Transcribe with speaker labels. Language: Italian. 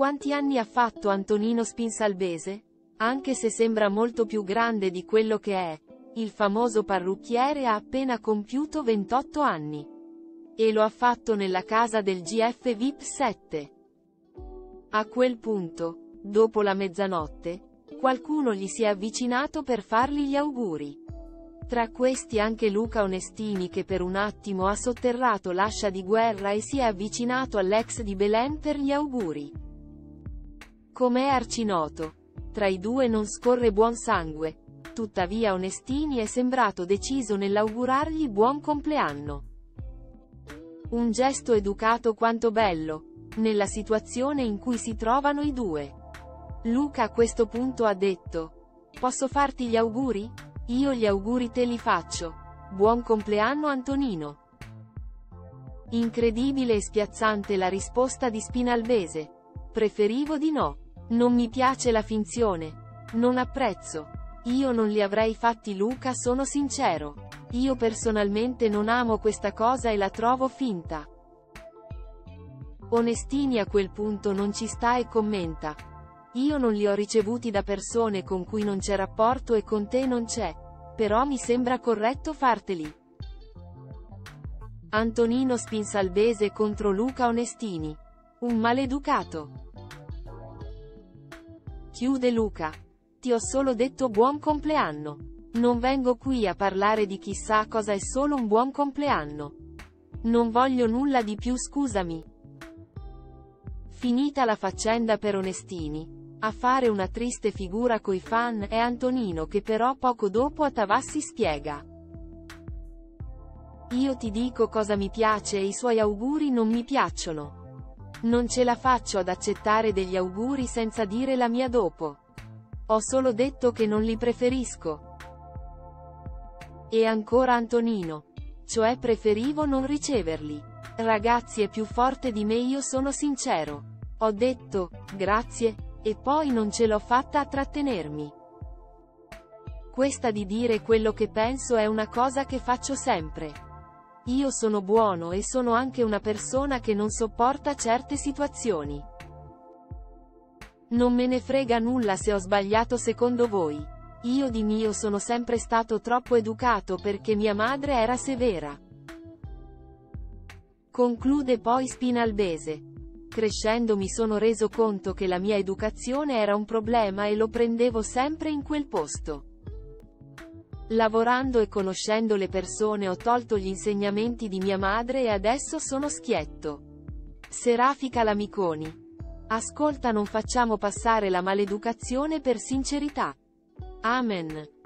Speaker 1: Quanti anni ha fatto Antonino Spinsalvese? Anche se sembra molto più grande di quello che è, il famoso parrucchiere ha appena compiuto 28 anni. E lo ha fatto nella casa del GF VIP 7. A quel punto, dopo la mezzanotte, qualcuno gli si è avvicinato per fargli gli auguri. Tra questi anche Luca Onestini, che per un attimo ha sotterrato l'ascia di guerra e si è avvicinato all'ex di Belen per gli auguri. Com'è arcinoto, tra i due non scorre buon sangue, tuttavia Onestini è sembrato deciso nell'augurargli buon compleanno. Un gesto educato quanto bello, nella situazione in cui si trovano i due. Luca a questo punto ha detto: "Posso farti gli auguri? Io gli auguri te li faccio. Buon compleanno Antonino." Incredibile e spiazzante la risposta di Spinalvese. "Preferivo di no. Non mi piace la finzione. Non apprezzo. Io non li avrei fatti Luca, sono sincero. Io personalmente non amo questa cosa e la trovo finta." Onestini a quel punto non ci sta e commenta: "Io non li ho ricevuti da persone con cui non c'è rapporto e con te non c'è. Però mi sembra corretto farteli." Antonino Spinsalvese contro Luca Onestini. Un maleducato. Chiude Luca. "Ti ho solo detto buon compleanno. Non vengo qui a parlare di chissà cosa, è solo un buon compleanno. Non voglio nulla di più, scusami." Finita la faccenda per Onestini, a fare una triste figura coi fan è Antonino, che però poco dopo a Tavassi spiega: "Io ti dico cosa mi piace e i suoi auguri non mi piacciono. Non ce la faccio ad accettare degli auguri senza dire la mia dopo. Ho solo detto che non li preferisco." E ancora Antonino: "Cioè preferivo non riceverli. Ragazzi, è più forte di me, io sono sincero. Ho detto, grazie, e poi non ce l'ho fatta a trattenermi. Questa di dire quello che penso è una cosa che faccio sempre. Io sono buono e sono anche una persona che non sopporta certe situazioni. Non me ne frega nulla se ho sbagliato secondo voi. Io di mio sono sempre stato troppo educato perché mia madre era severa." Conclude poi Spinalvese: "Crescendo mi sono reso conto che la mia educazione era un problema e lo prendevo sempre in quel posto. Lavorando e conoscendo le persone ho tolto gli insegnamenti di mia madre e adesso sono schietto." Serafica Lamiconi. Ascolta, non facciamo passare la maleducazione per sincerità. Amen.